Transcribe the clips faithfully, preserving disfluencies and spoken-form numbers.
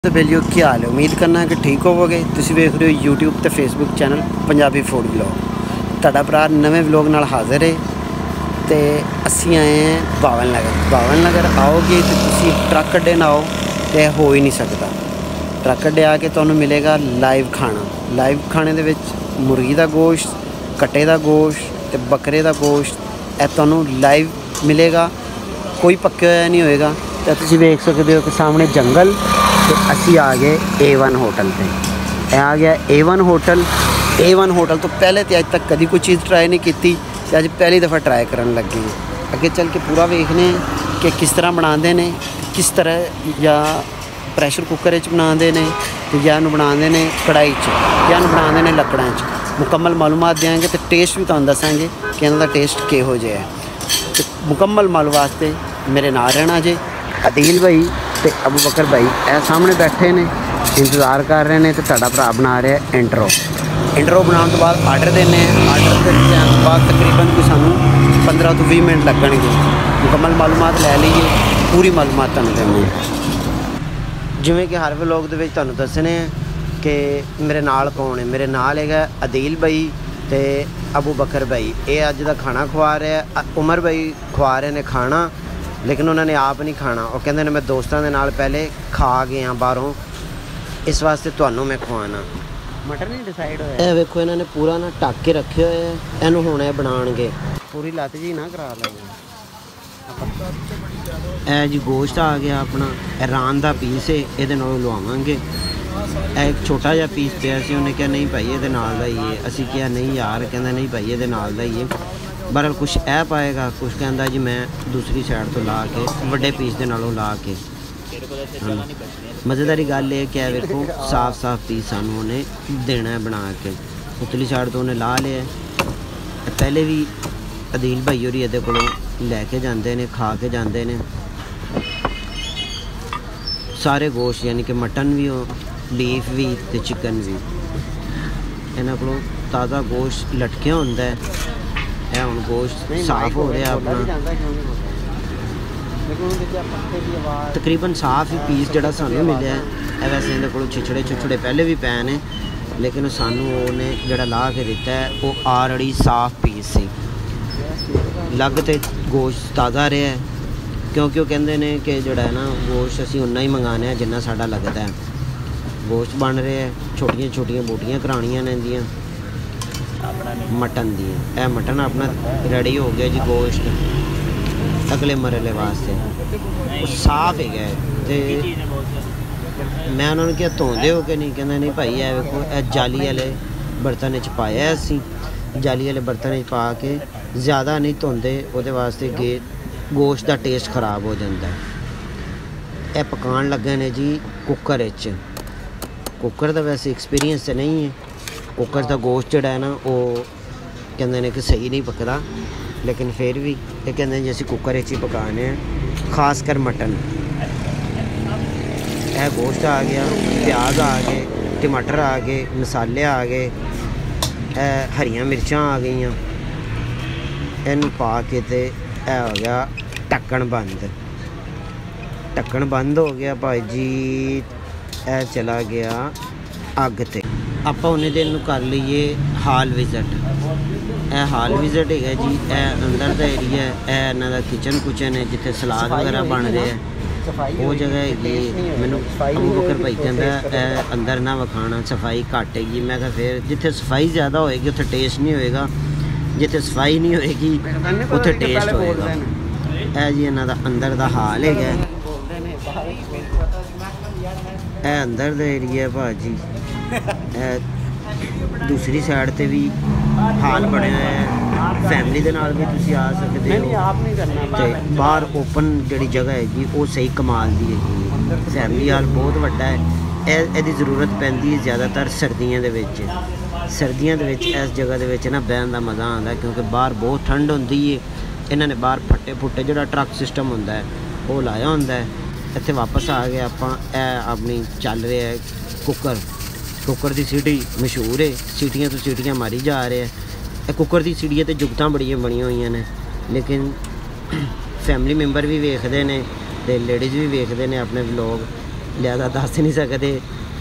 तो बेलियो की हाल है। उम्मीद करना कि ठीक होवोगे। तुसीं वेख रहे हो यूट्यूब ते Facebook channel Punjabi food vlog. तुहाडा भरा नवे व्लॉग नाल हाज़र है। तो असीं आए हैं बावन नगर। बावन नगर आओगे तो तुसीं ट्रक अड्डे ना आओ तो हो ही नहीं सकता। ट्रक अड्डे आके तुहानूं मिलेगा लाइव खाना। लाइव खाने दे विच मुर्गी दा गोश्त, कट्टे दा गोश्त ते बकरे दा गोश्त ए तुहानूं लाइव मिलेगा। कोई पक्के होया नहीं होएगा। तो तुसीं वेख सकदे हो कि सामने जंगल तो असी आ गए ए वन होटल पे। आ गया A one hotel. A one hotel तो पहले तो अज तक कभी कोई चीज़ ट्राई नहीं की, अज पहली दफ़ा ट्राई करन लगे हैं। अगे चल के पूरा वेखने कि किस तरह बनाते हैं, किस तरह या प्रैशर कुकर बनाते हैं तो या बनाते हैं कढ़ाई च या बनाते हैं लकड़ा च। मुकम्मल मालूमात देंगे तो टेस्ट भी तुहानूं दसांगे कि इन्हां दा टेस्ट किहो जिहा है। तो मुकम्मल मालूम वास्ते मेरे नाल रहना जे अदील भाई तो अबू बकर भाई ए सामने बैठे ने, इंतज़ार कर रहे हैं। तो तुहाडा भरा बना रहा है इंट्रो। इंट्रो बनाने तो बाद आर्डर देने। आर्डर देने के बाद तकरीबन कोई सानू पंद्रह तो बीस मिनट लगणगे। मुकम्मल मालूमात लै लीए, पूरी मालूमात तुहानूं देने। जिवें कि हर व्लॉग दे विच तुहानूं दसने कि मेरे नाल कौन है। मेरे नाल है अदील भाई तो अबू बकर भाई। ये अज का खाना खवा रहे हैं। उमर भाई खवा रहे हैं खाना, लेकिन उन्होंने आप नहीं खाना। वो कहते हैं मैं दोस्तों के नाल पहले खा गया बाहरों, इस वास्ते तुहानूं मैं खवाना। मटर नहीं डिसाइड होया। ए वेखो इन्होंने पूरा ना ढक के रखे हुए है। इनू हुण ये बनाणगे। पूरी लत्त जी ना करा लेंगे। ए जी गोश्त आ गया अपना। रान का पीस है, ये लवावांगे। एक छोटा जिहा पीस पिया सी, उन्हें कहा नहीं भाई ये नाल दा ही है। असीं कहा नहीं यार, कहंदा नहीं भाई ये नाल दा ही है। बहरहाल कुछ ऐ पाएगा, कुछ कहता जी मैं दूसरी साइड तो ला के वड्डे पीस के नालों ला के। मज़ेदारी गल है क्या वेखो साफ साफ पीस सानू उन्हें देना है बना के। उतली साइड तो उन्हें ला लिया। पहले भी अदील भाई होरी ये को लैके जाते हैं, खा के जाते हैं सारे गोश्त, यानी कि मटन भी हो, बीफ भी तो चिकन भी। इन्हों को ताज़ा गोश्त लटकिया होंदा है। है हुण गोश्त साफ हो रहा अपना। तकरीबन साफ ही पीस जोड़ा सानू मिले है। वैसे इहदे कोल छिछड़े छुछड़े पहले भी पै ने, लेकिन सानू उन्हें जोड़ा ला के दिता है वो आलरेडी साफ पीस सी। लग तो गोश्त ताज़ा रहा है, क्योंकि वो कहते हैं कि जोड़ा है ना गोश्त असी उन्ना ही मंगाने जिन्ना साडा लगता है। गोश्त बन रहे है, छोटिया छोटिया बोटियाँ करानियां ने इंदियां मटन दी। ए मटन अपना रेडी हो गया जी। गोश्त अगले मरले वास्ते साफ है गए। तो मैं उन्होंने क्या धोंदे हो कि नहीं, कहना नहीं भाई है वेखो ए जाली वाले बर्तन च पाया असी। जाली वाले बर्तन च पा के ज़्यादा नहीं धोंदे, वो वास्ते गे गोश्त का टेस्ट खराब हो जाता है। यह पकान लगे ने जी कुकर च। कुकर का वैसे एक्सपीरियंस तो नहीं है। कुकर का गोश्त जोड़ा है ना वो कहते हैं कि सही नहीं पकता, लेकिन फिर भी ये कहते हैं जी असी कुकर ही पकाने हैं, खासकर मटन। यह गोश्त आ गया, प्याज आ गए, टमाटर आ गए, मसाले आ गए, हरियां मिर्चां आ गई। इन पा के ते ए हो गया ढक्कन बंद। ढक्कन बंद हो गया भाई जी। ए चला गया अग ते। आप उन्हें दिन कर लीए हाल विजिट। ए हाल विजिट है जी। ए अंदर का एरिया है, इन्हों का किचन कुचन है जिथे सलाद वगैरह बन रहे हैं। वो जगह है मैनू अबू बकर भाई कहता है अंदर ना विखाना, सफाई घट हैगी। मैं कहा फिर जिथे सफाई ज़्यादा होएगी उत्थे टेस्ट नहीं होएगा, जिथे सफाई नहीं होएगी उत्थे टेस्ट होएगा। ए जी इन्हों का अंदर का हाल है। ए अंदर का एरिया भाजी। दूसरी साइड ते भी हाल बने है। फैमिली के नाल भी तुसी आ सकते हो। तो बाहर ओपन जी जगह हैगी वो सही कमाल की है। फैमिली हाल बहुत वड्डा है। यदी जरूरत पैंदी है ज़्यादातर सर्दियों के। सर्दियों के इस जगह के ना बहन का मज़ा आता, क्योंकि बाहर बहुत ठंड होती है। इन्होंने बाहर फट्टे फुट्टे जो ट्रक सिस्टम होंदा है वो लाया होंदा है। इत्थे वापस आ गए आप अपनी चल रहे है कुकर। कुकर की सीटी मशहूर है, सीटियां तो सीटियां मारी जा रहे हैं। कुकर की सीटियां तो जुगत बड़िया बनी हुई ने, लेकिन फैमिली मैंबर भी वेखते हैं तो लेडीज़ भी वेखते हैं अपने व्लॉग। ਲਿਆਦਾ ਦੱਸ ਨਹੀਂ ਸਕਦੇ।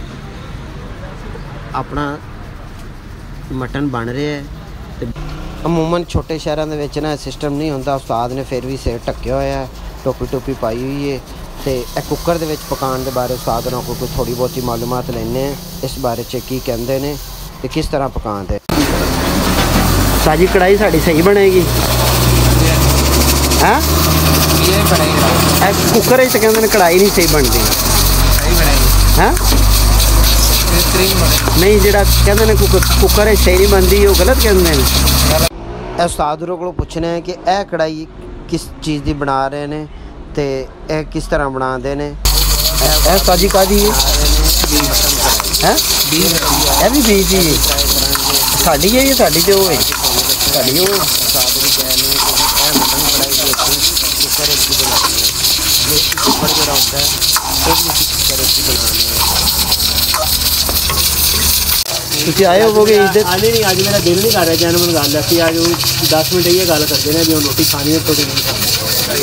ਆਪਣਾ ਮਟਨ ਬਣ ਰਿਹਾ ਹੈ। ਤੇ ਅਮੂਮਨ ਛੋਟੇ ਸ਼ਹਿਰਾਂ ਦੇ ਵਿੱਚ ਨਾ ਸਿਸਟਮ ਨਹੀਂ ਹੁੰਦਾ। ਉਸਤਾਦ ਨੇ ਫਿਰ ਵੀ ਸਿਰ ਢੱਕਿਆ ਹੋਇਆ, ਟੋਪੀ ਟੋਪੀ ਪਾਈ ਹੋਈ ਹੈ। ਤੇ ਇਹ ਕੁੱਕਰ ਦੇ ਵਿੱਚ ਪਕਾਉਣ ਦੇ ਬਾਰੇ ਉਸਤਾਦ ਨਾਲ ਕੋਈ ਥੋੜ੍ਹੀ ਬਹੁਤੀ ਮਾਲੂਮਾਤ ਲੈਂਦੇ ਹਾਂ ਇਸ ਬਾਰੇ 'ਚ ਕੀ ਕਹਿੰਦੇ ਨੇ ਤੇ ਕਿਸ ਤਰ੍ਹਾਂ ਪਕਾਉਂਦੇ। ਸਾਜੀ ਕੜਾਈ ਸਾਡੀ ਸਹੀ ਬਣੇਗੀ ਹੈਂ? ਇਹ ਕੁੱਕਰ 'ਚ ਕਹਿੰਦੇ ਨੇ ਕੜਾਈ ਨਹੀਂ ਸਹੀ ਬਣਦੀ ਹੈਂ? नहीं ਜਿਹੜਾ ਕਹਿੰਦੇ ਨੇ ਕੁੱਕਰ ਹੈ ਸਹੀ ਨਹੀਂ ਬਣਦੀ, ਉਹ ਗਲਤ ਕਹਿੰਦੇ ਨੇ। ਇਹ ਉਸਤਾਦ ਹੋਰਾਂ ਕੋਲੋਂ ਪੁੱਛਣਾ ਹੈ ਕਿ ਇਹ ਕੜਾਈ ਕਿਸ ਚੀਜ਼ ਦੀ ਬਣਾ ਰਹੇ ਨੇ ਤੇ ਇਹ ਕਿਸ ਤਰ੍ਹਾਂ ਬਣਾਉਂਦੇ ਨੇ। ਇਹ ਸਾਜੀ ਕਾਹਦੀ ਹੈ ਹੈ? ਇਹ ਵੀ ਬੀਜ ਹੀ ਸਾਡੀ ਹੈ, ਸਾਡੀ ਤੇ ਉਹ ਹੈ ਸਾਡੀ ਉਹ ਉਸਤਾਦ ਵੀ ਕਹਿ ਰਹੇ ਕਿ ਇਹ ਮਟਨ ਕੜਾਈ ਦੇ ਵਿੱਚ ਕੁੱਕਰ ਵਿੱਚ ਬਣਾਉਣੀ ਹੈ। ਕੁੱਕਰ ਜਿਹੜਾ ਹੁੰਦਾ ਹੈ ਉਹ ਵੀ ਕੁੱਕਰ ਵਿੱਚ ਬਣਾਉਣੀ ਹੈ। ਤੁਸੀਂ ਆਏ ਹੋਵੋਗੇ ਇਸ ਦੇ? ਆਨੇ नहीं, आज मेरा दिल नहीं कर रहा जैनमन गल है कि आज वो दस मिनट ये गल करते हैं भी हम रोटी खानी है रोटी नहीं खानी।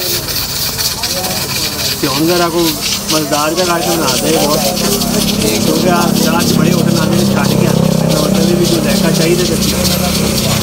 तो हम जरा को मजदार का करके बना दे बहुत, क्योंकि रात बड़े होटल आने में छड़ के आते होटल भी कोई लैका चाहिए।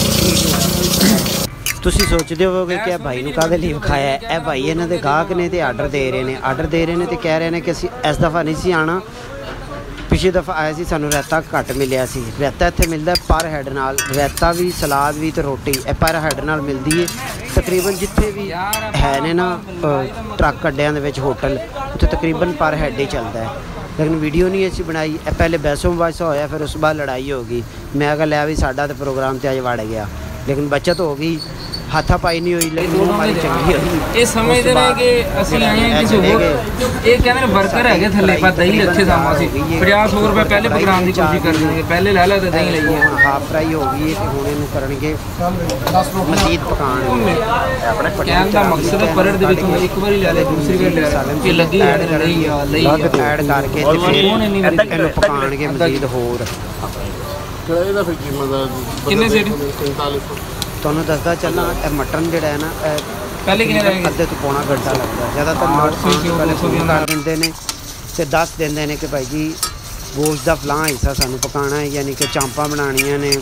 ਤੁਸੀਂ ਸੋਚਦੇ ਹੋਵੋਗੇ ਕਿ ਇਹ ਭਾਈ ਨੂੰ ਕਾਹਦੇ ਲਈ ਵਿਖਾਇਆ। ਇਹ ਭਾਈ ਇਹਨਾਂ ਦੇ ਗਾਹਕ ਨੇ ਤੇ ਆਰਡਰ ਦੇ ਰਹੇ ਨੇ ਆਰਡਰ ਦੇ ਰਹੇ ਨੇ ਤੇ ਕਹਿ ਰਹੇ ਨੇ ਕਿ ਅਸੀਂ ਇਸ ਦਫਾ ਨਹੀਂ ਸੀ ਆਉਣਾ। ਪਿਛਲੀ ਦਫਾ ਆਏ ਸੀ, ਸਾਨੂੰ ਰਾਇਤਾ ਘੱਟ ਮਿਲਿਆ ਸੀ। ਰਾਇਤਾ ਇੱਥੇ ਮਿਲਦਾ ਪਰ ਹੈਡ ਨਾਲ, ਰਾਇਤਾ ਵੀ ਸਲਾਦ ਵੀ ਤੇ ਰੋਟੀ ਇਹ ਪਰ ਹੈਡ ਨਾਲ ਮਿਲਦੀ ਹੈ। ਤਕਰੀਬਨ ਜਿੱਥੇ ਵੀ ਹੈ ਨੇ ਨਾ ਟਰੱਕ ਅੱਡਿਆਂ ਦੇ ਵਿੱਚ ਹੋਟਲ, ਉੱਥੇ ਤਕਰੀਬਨ ਪਰ ਹੈਡ ਹੀ ਚੱਲਦਾ ਹੈ। ਲੇਕਿਨ ਵੀਡੀਓ ਨਹੀਂ ਅਸੀਂ ਬਣਾਈ। ਇਹ ਪਹਿਲੇ ਬਹਿਸੋਂ ਬਾਸਾ ਹੋਇਆ, ਫਿਰ ਉਸ ਬਾਅਦ ਲੜਾਈ ਹੋ ਗਈ। ਮੈਂ ਕਿਹਾ ਲਿਆ ਵੀ ਸਾਡਾ ਤਾਂ ਪ੍ਰੋਗਰਾਮ ਤੇ ਅੱਜ ਵੜ ਗਿਆ, ਲੇਕਿਨ ਬੱਚਤ ਹੋ ਗਈ, हाथापाई नहीं हुई, लेकिन वो हमारी चंगी हुई। ये समझते रहे कि ਅਸੀਂ ਆਏ ਹਾਂ ਕਿਸੇ ਹੋਰ, ਇਹ ਕਹਿੰਦੇ ਨੇ ਵਰਕਰ ਹੈਗੇ ਥੱਲੇ ਪਰ ਦਹੀਂ ਰੱਖੇ ਸਾਮਾ ਸੀ ਪੰਜਾਹ ਸੌ ਰੁਪਏ ਪਹਿਲੇ ਪ੍ਰੋਗਰਾਮ ਦੀ ਕੋਸ਼ਿਸ਼ ਕਰ ਰਹੇ ਪਹਿਲੇ ਲੈ ਲਾ ਤੇ ਦਹੀਂ ਲਈ ਹੈ। ਹਾਫ ਫਰਾਈ ਹੋ ਗਈ ਤੇ ਹੁਣ ਇਹਨੂੰ ਕਰਨਗੇ ਮਜ਼ੀਦ ਪਕਾਉਣਗੇ। ਆਪਣਾ ਕਹਿਣ ਦਾ ਮਕਸਦ ਹੈ ਪਰੜ ਦੇ ਵਿੱਚ ਇੱਕ ਵਾਰੀ ਲੈ ਲੈ ਦੂਸਰੀ ਵਾਰ ਲੈ ਲੈ ਕਿ ਲੱਗੀ ਐਡ ਲਈ ਆ ਲਈ ਐਡ ਕਰਕੇ ਤੇ ਫਿਰ ਇਹਨੂੰ ਪਕਾਉਣਗੇ ਮਜ਼ੀਦ ਹੋਰ। ਕਿਹੜੇ ਦਾ ਫਿਰ ਕੀਮਤ ਆ ਕਿੰਨੇ ਸੀਟ? ਤੁਹਾਨੂੰ ਦੱਸਦਾ ਚੱਲਾਂ ਇਹ ਮਟਨ ਜਿਹੜਾ ਹੈ ਨਾ ਪਹਿਲੇ ਕਿੰਨੇ ਲੱਗੇਗਾ? ਅੱਧੇ ਤੋਂ ਪੌਣਾ ਘੰਟਾ ਲੱਗਦਾ। ਜ਼ਿਆਦਾਤਰ ਲੋਕ ਪਹਿਲੇ ਫੋਨ ਕਰ ਦਿੰਦੇ ਨੇ ਤੇ ਦੱਸ ਦਿੰਦੇ ਨੇ ਕਿ ਭਾਈ ਜੀ ਗੋਸ਼ਤ ਦਾ ਫਲਾਂ ਹਿੱਸਾ ਸਾਨੂੰ ਪਕਾਉਣਾ ਹੈ, ਯਾਨੀ ਕਿ ਚਾਂਪਾਂ ਬਣਾਉਣੀਆਂ ਨੇ,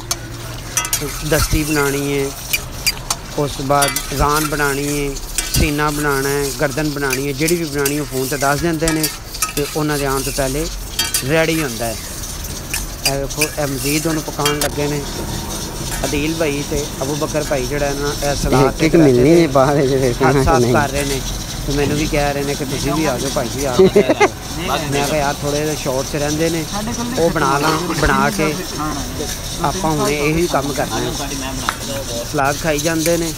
ਦਸਤੀ ਬਣਾਉਣੀ ਹੈ, ਉਸ ਤੋਂ ਬਾਅਦ ਰਾਨ ਬਣਾਉਣੀ ਹੈ, ਸੀਨਾ ਬਣਾਉਣਾ ਹੈ, ਗਰਦਨ ਬਣਾਉਣੀ ਹੈ, ਜਿਹੜੀ ਵੀ ਬਣਾਉਣੀ ਉਹ ਫੋਨ 'ਤੇ ਦੱਸ ਦਿੰਦੇ ਨੇ ਤੇ ਉਹਨਾਂ ਦੇ ਆਉਣ ਤੋਂ ਪਹਿਲੇ ਰੈਡੀ ਹੁੰਦਾ ਹੈ। ਇਹ ਵੇਖੋ ਇਹ ਮਜ਼ੀਦ ਉਹਨੂੰ ਪਕਾਉਣ ਲੱਗੇ ਨੇ। ਅਦੀਲ ਭਾਈ ਤੇ ਅਬੂ ਬਕਰ ਭਾਈ ਜਿਹੜਾ ਨਾ ਇਹ ਸਲਾਦ ਇੱਕ ਮਿਲਣੀ ਨਹੀਂ ਬਾਹਰ ਜਿਹੜੇ ਸਾਫ ਕਰ ਰਹੇ ਨੇ ਤੇ ਮੈਨੂੰ ਵੀ ਕਹਿ ਰਹੇ ਨੇ ਕਿ ਤੁਸੀਂ ਵੀ ਆ ਜਾਓ ਭਾਈ ਜੀ ਆ। ਮੈਂ ਕਿਹਾ ਯਾਰ ਥੋੜ੍ਹੇ ਜਿਹੇ ਸ਼ੌਰਟ 'ਚ ਰਹਿੰਦੇ ਨੇ ਉਹ ਬਣਾ ਲਾਂ, ਬਣਾ ਕੇ ਆਪਾਂ ਹੁਣ ਇਹੀ ਕੰਮ ਕਰਨਾ। ਸਲਾਦ ਖਾਈ ਜਾਂਦੇ ਨੇ,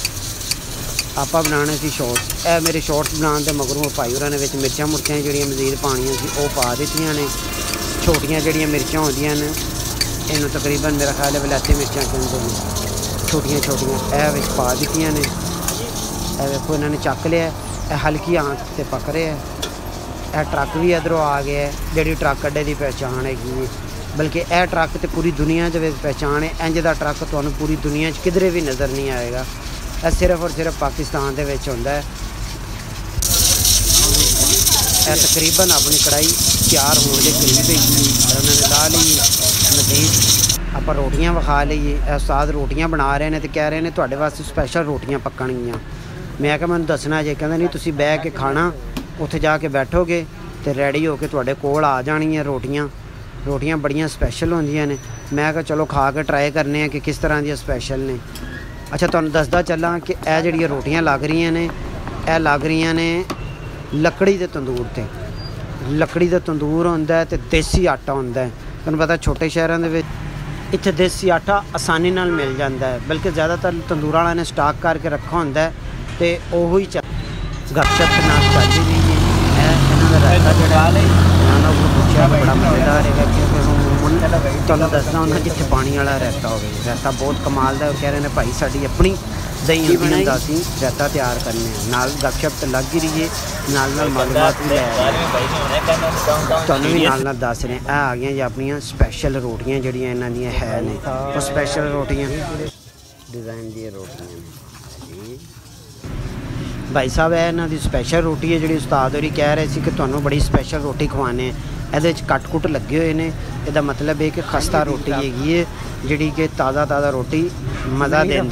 ਆਪਾਂ ਬਣਾਉਣੇ ਸੀ ਸ਼ੌਰਟਸ। ਇਹ ਮੇਰੇ ਸ਼ੌਰਟਸ ਬਣਾਉਣ ਦੇ ਮਗਰੋਂ ਭਾਈ ਹੋਰਾਂ ਨੇ ਵਿੱਚ ਮਿਰਚਾਂ ਮੁਰਚਾਂ ਜਿਹੜੀਆਂ ਮਜ਼ੀਦ ਪਾਉਣੀਆਂ ਸੀ ਉਹ ਪਾ ਦਿੱਤੀਆਂ ਨੇ। ਛੋਟੀਆਂ ਜਿਹੜੀਆਂ ਮਿਰਚਾਂ ਹੁੰਦੀਆਂ ਨੇ ਇਹਨੂੰ ਤਕਰੀਬਨ ਮੇਰਾ ਖਿਆਲ ਹੈ ਵਿਲਾਇਤੀ ਮਿਰਚਾਂ ਕਹਿੰਦੇ ਨੇ, ਛੋਟੀਆਂ ਛੋਟੀਆਂ ਇਹ ਵਿੱਚ ਪਾ ਦਿੱਤੀਆਂ ਨੇ। ਇਹ ਵੇਖੋ ਇਹਨਾਂ ਨੇ ਚੱਕ ਲਿਆ, ਇਹ ਹਲਕੀ ਆਂਚ 'ਤੇ ਪਕ ਰਿਹਾ। ਇਹ ਟਰੱਕ ਵੀ ਇੱਧਰੋਂ ਆ ਗਿਆ, ਜਿਹੜੀ ਟਰੱਕ ਅੱਡੇ ਦੀ ਪਹਿਚਾਣ ਹੈਗੀ ਹੈ। ਬਲਕਿ ਇਹ ਟਰੱਕ ਤਾਂ ਪੂਰੀ ਦੁਨੀਆ 'ਚ ਵਿੱਚ ਪਹਿਚਾਣ ਹੈ। ਇੰਝ ਦਾ ਟਰੱਕ ਤੁਹਾਨੂੰ ਪੂਰੀ ਦੁਨੀਆ 'ਚ ਕਿਧਰੇ ਵੀ ਨਜ਼ਰ ਨਹੀਂ ਆਏਗਾ। ਇਹ ਸਿਰਫ ਔਰ ਸਿਰਫ ਪਾਕਿਸਤਾਨ ਦੇ ਵਿੱਚ ਹੁੰਦਾ ਹੈ। ਇਹ ਤਕਰੀਬਨ ਆਪਣੀ ਕੜਾਈ ਤਿਆਰ ਹੋਣ ਦੇ ਕਰੀਬ ਹੈਗੀ, ਉਹਨਾਂ ਨੇ ਲਾ ਲਈ। ਮਜ਼ੀਦ ਆਪਾਂ ਰੋਟੀਆਂ ਵਿਖਾ ਲਈਏ। ਇਹ ਉਸਤਾਦ ਰੋਟੀਆਂ ਬਣਾ ਰਹੇ ਨੇ ਤੇ ਕਹਿ ਰਹੇ ਨੇ ਤੁਹਾਡੇ ਵਾਸਤੇ ਸਪੈਸ਼ਲ ਰੋਟੀਆਂ ਪੱਕਣਗੀਆਂ। ਮੈਂ ਕਿਹਾ ਮੈਨੂੰ ਦੱਸਣਾ ਜੇ, ਕਹਿੰਦੇ ਨਹੀਂ ਤੁਸੀਂ ਬਹਿ ਕੇ ਖਾਣਾ, ਉੱਥੇ ਜਾ ਕੇ ਬੈਠੋਗੇ ਤੇ ਰੈਡੀ ਹੋ ਕੇ ਤੁਹਾਡੇ ਕੋਲ ਆ ਜਾਣਗੀਆਂ ਰੋਟੀਆਂ। ਰੋਟੀਆਂ ਬੜੀਆਂ ਸਪੈਸ਼ਲ ਹੁੰਦੀਆਂ ਨੇ। ਮੈਂ ਕਿਹਾ ਚਲੋ ਖਾ ਕੇ ਟਰਾਈ ਕਰਨੇ ਆ ਕਿ ਕਿਸ ਤਰ੍ਹਾਂ ਦੀਆਂ ਸਪੈਸ਼ਲ ਨੇ। ਅੱਛਾ ਤੁਹਾਨੂੰ ਦੱਸਦਾ ਚੱਲਾਂ ਕਿ ਇਹ ਜਿਹੜੀਆਂ ਰੋਟੀਆਂ ਲੱਗ ਰਹੀਆਂ ਨੇ ਇਹ ਲੱਗ ਰਹੀਆਂ ਨੇ ਲੱਕੜੀ ਦੇ ਤੰਦੂਰ 'ਤੇ। ਲੱਕੜੀ ਦਾ ਤੰਦੂਰ ਹੁੰਦਾ ਅਤੇ ਦੇਸੀ ਆਟਾ ਹੁੰਦਾ। ਤੁਹਾਨੂੰ ਪਤਾ ਛੋਟੇ ਸ਼ਹਿਰਾਂ ਦੇ ਵਿੱਚ ਇੱਥੇ ਦੇਸੀ ਆਟਾ ਆਸਾਨੀ ਨਾਲ ਮਿਲ ਜਾਂਦਾ ਹੈ, ਬਲਕਿ ਜ਼ਿਆਦਾਤਰ ਤੰਦੂਰਾਂ ਵਾਲਿਆਂ ਨੇ ਸਟਾਕ ਕਰਕੇ ਰੱਖਾ ਹੁੰਦਾ ਅਤੇ ਉਹੀ ਚ ਗੱਪਸ਼ਪ ਨਾਲ ਚੱਲ ਰਹੀ ਹੈ। ਇਹਨਾਂ ਦਾ ਰਾਇਤਾ ਜਿਹੜਾ ਇਹਨਾਂ ਦਾ ਉਹ ਪੁੱਛਿਆ ਬੜਾ ਮਜ਼ੇਦਾਰ ਹੈਗਾ, ਕਿਉਂਕਿ ਹੁਣ ਤੁਹਾਨੂੰ ਦੱਸਦਾ ਹੁੰਦਾ ਜਿੱਥੇ ਪਾਣੀ ਵਾਲਾ ਰਾਇਤਾ ਹੋਵੇ। ਰਾਇਤਾ ਬਹੁਤ ਕਮਾਲ ਦਾ। ਉਹ ਕਹਿ ਰਹੇ ਨੇ ਭਾਈ ਸਾਡੀ ਆਪਣੀ ਦਹੀਂ ਵੀ ਹੁੰਦਾ, ਅਸੀਂ ਰਾਇਤਾ ਤਿਆਰ ਕਰਨੇ ਆ, ਨਾਲ ਗੱਪਸ਼ਪ ਤਾਂ ਲੱਗ ਹੀ ਰਹੀ ਹੈ, ਨਾਲ ਨਾਲ ਮਾਲੂਮਾਤ ਵੀ ਲੈ ਤੁਹਾਨੂੰ ਵੀ ਨਾਲ ਨਾਲ ਦੱਸ ਰਹੇ। ਇਹ ਆ ਗਈਆਂ ਜੀ ਆਪਣੀਆਂ ਸਪੈਸ਼ਲ ਰੋਟੀਆਂ ਜਿਹੜੀਆਂ ਇਹਨਾਂ ਦੀਆਂ ਹੈ ਨੇ, ਉਹ ਸਪੈਸ਼ਲ ਰੋਟੀਆਂ ਡਿਜ਼ਾਈਨ ਦੀਆਂ ਰੋਟੀਆਂ ਨੇ ਜੀ। भाई साहब है इन्हों की स्पैशल रोटी है जी उस्ताद होरी कह रहे थे कि तुहानू बड़ी स्पैशल रोटी खवाने ये कट कुट लगे हुए हैं। इसका मतलब है कि खस्ता रोटी हैगी है जी कि ताज़ा ताज़ा रोटी मज़ा देती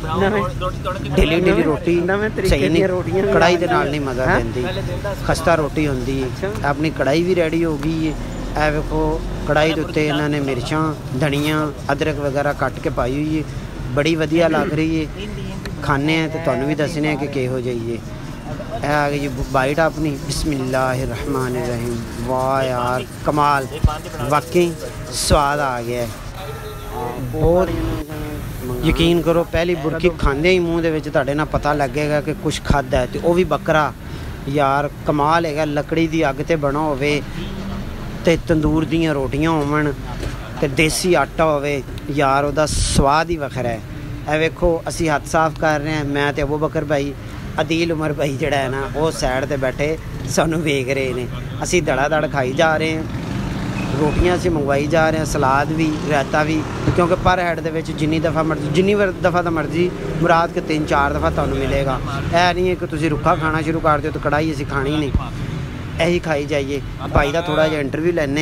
है। डेली डेली रोटी सही नहीं, कढ़ाई के नाल नहीं मज़ा देती, खस्ता रोटी होंगी है। अपनी कढ़ाई भी रेडी हो गई है। ए वेखो कढ़ाई के उत्ते इन्होंने मिर्चां धनिया अदरक वगैरह कट के पाई हुई है, बड़ी वधिया लग रही है। खाने हैं तो तुहानू भी दसने कि किहो जाइए। है आ गई जी बाइट अपनी, बिस्मिल्लाहिर्रहमानिर्रहीम। वाह यार कमाल, वाकई स्वाद आ गया है बहुत। यकीन करो पहली बुरकी खाते ही मूँह दे तुहाडे नाल पता लगेगा कि कुछ खादा है, तो वह भी बकरा। यार कमाल है, लकड़ी की अग ते बना होवे ते तंदूर दियां रोटियां होवन ते देसी आटा होवे, यार उहदा स्वाद ही वखरा है। ए वेखो असी हथ साफ कर रहे हैं, मैं ते अबू बकर भाई, अदील उमर भाई जड़ा है ना वो साइड ते बैठे सानू वेख रहे हैं। असी दड़ा दड़ खाई जा रहे हैं, रोटियां असी मंगवाई जा रहे हैं, सलाद भी रायता भी, क्योंकि पर हैड दे विच जिन्नी दफ़ा मर्जी जिन्नी दफ़ा तो मर्जी मुराद के तीन चार दफ़ा तुहानू मिलेगा। ऐ नहीं है कि तुसी रुखा खाना शुरू कर दो तो कढ़ाई असी खानी नहीं, यही खाई जाइए। भाई का थोड़ा जिहा इंटरव्यू लैने।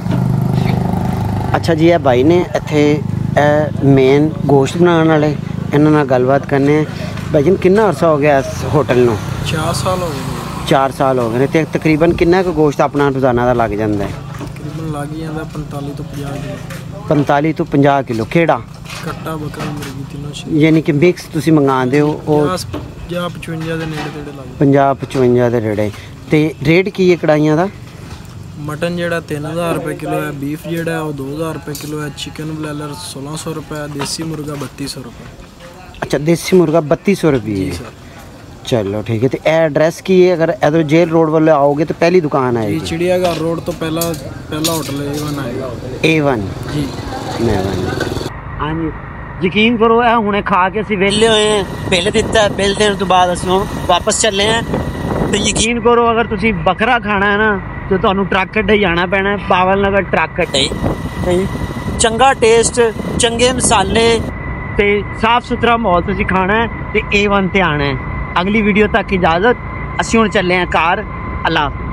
अच्छा जी, ये भाई ने इत्थे मेन गोश्त बनाने वाले, इन्हां नाल गलबात करने। भाई जी कितना अरसा हो गया इस होटल नूं? चार साल हो गए। चार साल हो गए। तो तकरीबन कितना कुछ गोश्त अपना रोज़ाना का लग जाता है? तकरीबन लग ही जाता पैंताली तो पचास किलो। पैंताली तो पचास किलो केड़ा? कट्टा बकरा मुर्गी तीनों। यानी कि मिक्स तुसी मंगाते हो? पंजाह पचवंजा के नेड़े तेड़े लग। पंजाह पचवंजा के नेड़े। तो रेट की है कढ़ाइयां का? मटन जोड़ा तीन हज़ार रुपये किलो है, बीफ जोड़ा वो दो हज़ार रुपये किलो है, चिकन ब्लैलर सोलह सौ रुपये, देसी मुर्गा बत्ती सौ रुपये। अच्छा देसी मुर्गा बत्ती सौ रुपये। चलो ठीक है। तो एड्रैस की है? अगर इधर जेल रोड वाले आओगे तो पहली दुकान है चिड़ियाघर रोड तो पहला पहला होटल ए वन आएगा। ए वन जी हाँ जी। यकीन करो है हुणे खा के असीं वेले होए हैं, बिल दिता है, बिल देने तो बाद असीं हुण वापस चले हैं। तो यकीन करो अगर तुसीं बकरा खाना है ना तो तुहानू ट्रक अड्डे जाना पैना है, पावल नगर ट्रक अड्डे। चंगा टेस्ट, चंगे मसाले ते साफ सुथरा माहौल तुसीं खाना है तो ए वन ते आना है। अगली वीडियो तक इजाज़त, असीं हुण चले हैं घर। अल्लाह।